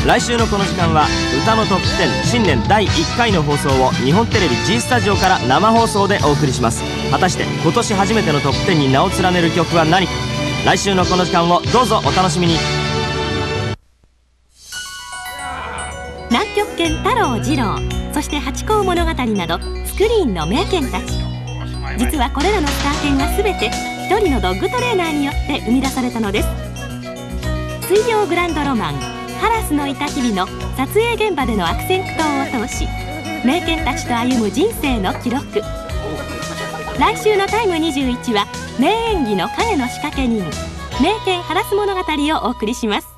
来週のこの時間は歌のトップ10新年第1回の放送を日本テレビ G スタジオから生放送でお送りします。果たして今年初めてのトップ10に名を連ねる曲は何か。来週のこの時間をどうぞお楽しみに。 南極犬太郎次郎、そしてハチ公物語などスクリーンの名犬たち。実はこれらのスター犬は全て一人のドッグトレーナーによって生み出されたのです。水曜グランドロマンハラスのいた日々の撮影現場での悪戦苦闘を通し、名犬たちと歩む人生の記録。来週のタイム21は名演技の影の仕掛け人、名犬ハラス物語をお送りします。